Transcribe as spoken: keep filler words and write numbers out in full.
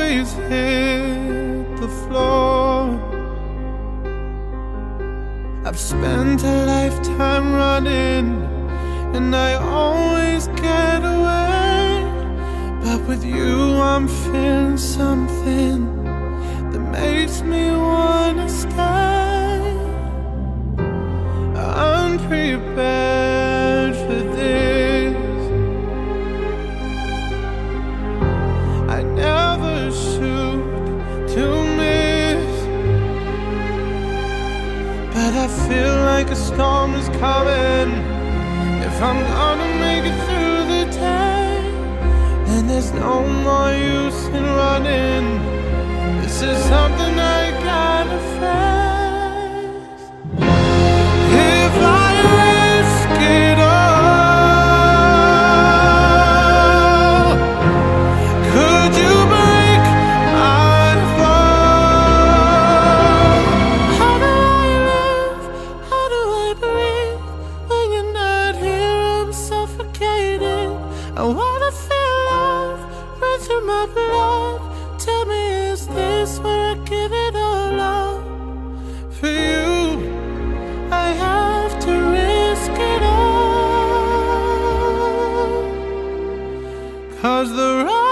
always hit the floor. I've spent a lifetime running, and I always get away. But with you I'm feeling something that makes me wanna stay. I'm prepared for this. I never shoot to miss, but I feel like a storm is coming. If I'm gonna make it through the day, then there's no more use in running. This is something I gotta face. If I risk it all, could you break my fall? How do I live? How do I breathe? When you're not here, I'm suffocating. I wanna feel love run through my blood. Tell me, is this where I give it all up? For you, I have to risk it all. 'Cause the